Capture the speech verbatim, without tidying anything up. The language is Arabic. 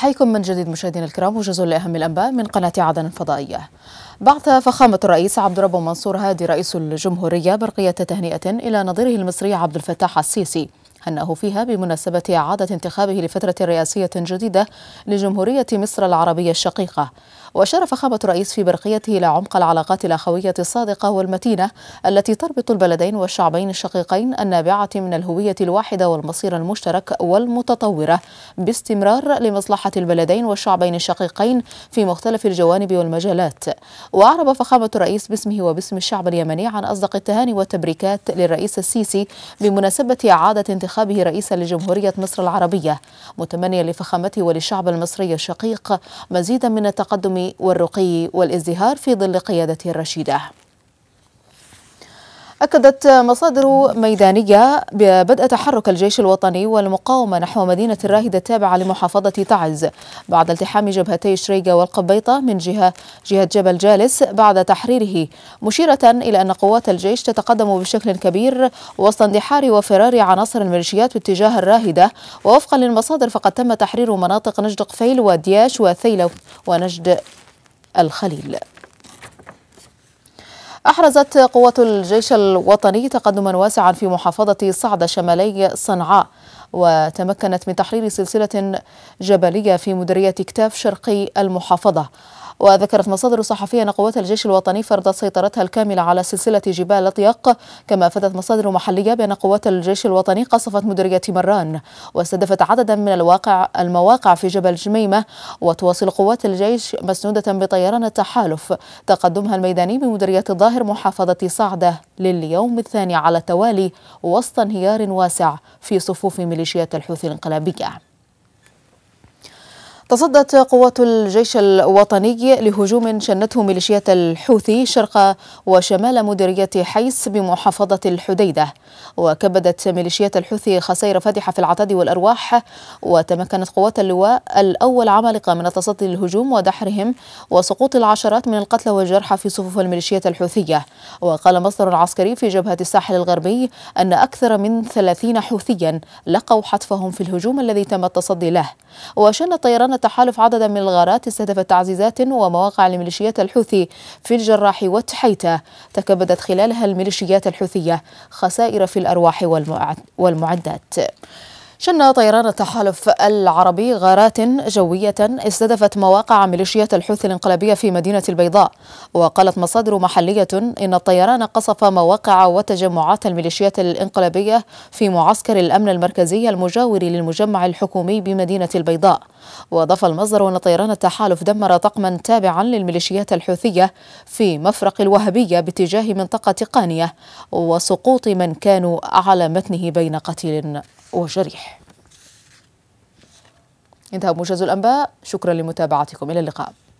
أحييكم من جديد مشاهدينا الكرام وجزء لأهم الأنباء من قناة عدن الفضائية. بعث فخامة الرئيس عبد الرب منصور هادي رئيس الجمهورية برقية تهنئة إلى نظيره المصري عبد الفتاح السيسي، هنأه فيها بمناسبة إعادة انتخابه لفترة رئاسية جديدة لجمهورية مصر العربية الشقيقة. وأشار فخامة الرئيس في برقيته إلى عمق العلاقات الأخوية الصادقة والمتينة التي تربط البلدين والشعبين الشقيقين النابعة من الهوية الواحدة والمصير المشترك والمتطورة باستمرار لمصلحة البلدين والشعبين الشقيقين في مختلف الجوانب والمجالات. وأعرب فخامة الرئيس باسمه وباسم الشعب اليمني عن أصدق التهاني والتبريكات للرئيس السيسي بمناسبة إعادة انتخابه رئيسا لجمهورية مصر العربية، متمنيا لفخامته وللشعب المصري الشقيق مزيدا من التقدم والرقي والازدهار في ظل قيادته الرشيدة. أكدت مصادر ميدانية ببدء تحرك الجيش الوطني والمقاومة نحو مدينة الراهدة التابعة لمحافظة تعز بعد التحام جبهتي شريقة والقبيطة من جهة جهة جبل جالس بعد تحريره، مشيرة إلى أن قوات الجيش تتقدم بشكل كبير وسط اندحار وفرار عناصر الميليشيات باتجاه الراهدة. ووفقا للمصادر فقد تم تحرير مناطق نجد قفيل ودياش وثيلة ونجد الخليل. أحرزت قوات الجيش الوطني تقدما واسعا في محافظة صعدة شمالي صنعاء، وتمكنت من تحرير سلسلة جبلية في مديرية كتاف شرقي المحافظة. وذكرت مصادر صحفية أن قوات الجيش الوطني فرضت سيطرتها الكاملة على سلسلة جبال أطيق. كما أفادت مصادر محلية بأن قوات الجيش الوطني قصفت مديرية مران واستهدفت عددا من الواقع المواقع في جبل جميمة. وتواصل قوات الجيش مسنودة بطيران التحالف تقدمها الميداني بمديرية الظاهر محافظة صعدة لليوم الثاني على التوالي وسط انهيار واسع في صفوف ميليشيات الحوثي الانقلابية. تصدت قوات الجيش الوطني لهجوم شنته ميليشيات الحوثي شرق وشمال مديرية حيس بمحافظة الحديدة، وكبدت ميليشيات الحوثي خسائر فادحة في العتاد والأرواح. وتمكنت قوات اللواء الأول عمالقة من التصدي للهجوم ودحرهم وسقوط العشرات من القتلى والجرحى في صفوف الميليشيات الحوثية. وقال مصدر عسكري في جبهة الساحل الغربي أن أكثر من ثلاثين حوثيا لقوا حتفهم في الهجوم الذي تم التصدي له. وشن طيران التحالف عددا من الغارات استهدفت تعزيزات ومواقع لميليشيات الحوثي في الجراح والتحيتة، تكبدت خلالها الميليشيات الحوثية خسائر في الأرواح والمعدات. شن طيران التحالف العربي غارات جوية استهدفت مواقع ميليشيات الحوثي الانقلابية في مدينة البيضاء. وقالت مصادر محلية إن الطيران قصف مواقع وتجمعات الميليشيات الانقلابية في معسكر الأمن المركزي المجاور للمجمع الحكومي بمدينة البيضاء. وأضاف المصدر أن طيران التحالف دمر طقما تابعا للميليشيات الحوثية في مفرق الوهبية باتجاه منطقة قانية، وسقوط من كانوا على متنه بين قتيل وجريح. انتهى موجز الأنباء، شكرا لمتابعتكم، إلى اللقاء.